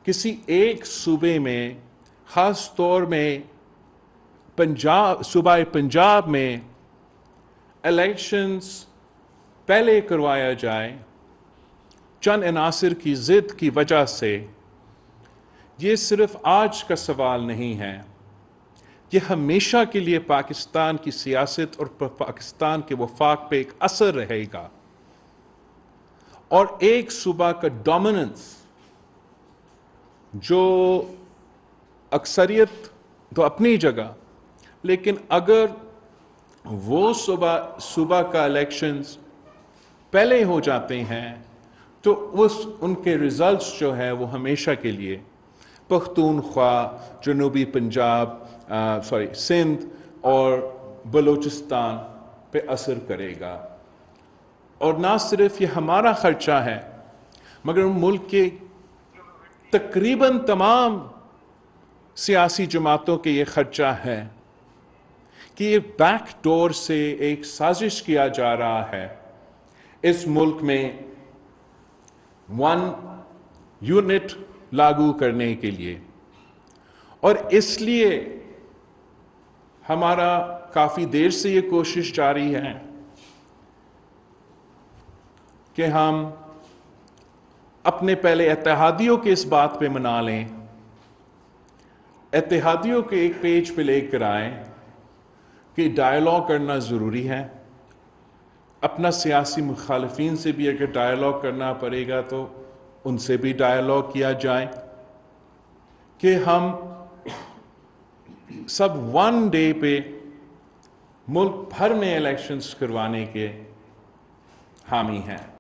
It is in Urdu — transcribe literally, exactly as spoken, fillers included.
کسی ایک صوبے میں، خاص طور میں پنجاب، صوبہ پنجاب میں الیکشنز پہلے کروایا جائے چند عناصر کی ضد کی وجہ سے، یہ صرف آج کا سوال نہیں ہے، یہ ہمیشہ کے لیے پاکستان کی سیاست اور پاکستان کے وفاق پہ ایک اثر رہے گا۔ اور ایک صوبہ کا ڈومیننس، جو اکثریت تو اپنی جگہ، لیکن اگر وہ صوبہ صوبہ کا الیکشنز پہلے ہو جاتے ہیں تو اس ان کے ریزلٹس جو ہے وہ ہمیشہ کے لیے پختونخوا، جنوبی پنجاب، سوری سندھ اور بلوچستان پہ اثر کرے گا۔ اور نہ صرف یہ ہمارا خرچہ ہے، مگر ملک کے تقریباً تمام سیاسی جماعتوں کے یہ خرچہ ہے کہ یہ بیک ڈور سے ایک سازش کیا جا رہا ہے اس ملک میں ون یونٹ لاگو کرنے کے لیے۔ اور اس لیے ہمارا کافی دیر سے یہ کوشش جاری ہے کہ ہم اپنے پہلے اتحادیوں کے اس بات پہ منا لیں، اتحادیوں کے ایک پیج پہ لے کر آئیں کہ ڈائیلاگ کرنا ضروری ہے، اپنا سیاسی مخالفین سے بھی اگر ڈائیلاگ کرنا پڑے گا تو ان سے بھی ڈائیلاگ کیا جائے، کہ ہم سب ون ڈے پہ ملک بھر میں الیکشنز کروانے کے حامی ہیں۔